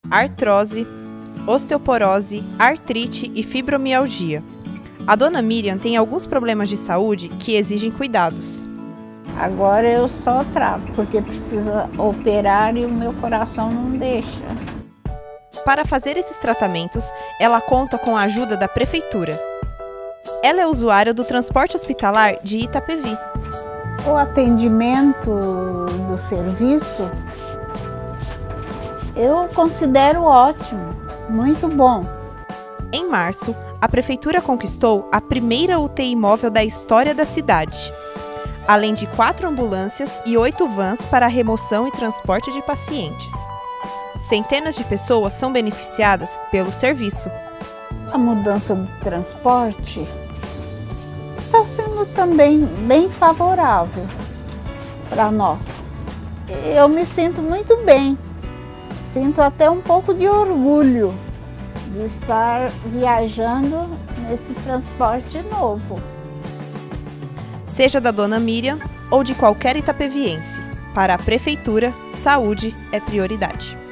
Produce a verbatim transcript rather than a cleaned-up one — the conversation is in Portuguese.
artrose, osteoporose, artrite e fibromialgia. A dona Miriam tem alguns problemas de saúde que exigem cuidados. Agora eu só trato, porque precisa operar e o meu coração não deixa. Para fazer esses tratamentos, ela conta com a ajuda da prefeitura. Ela é usuária do transporte hospitalar de Itapevi. O atendimento do serviço eu considero ótimo, muito bom. Em março, a prefeitura conquistou a primeira U T I móvel da história da cidade, além de quatro ambulâncias e oito vans para a remoção e transporte de pacientes. Centenas de pessoas são beneficiadas pelo serviço. A mudança do transporte está sendo também bem favorável para nós. Eu me sinto muito bem, sinto até um pouco de orgulho de estar viajando nesse transporte novo. Seja da dona Miriam ou de qualquer itapeviense, para a prefeitura, saúde é prioridade.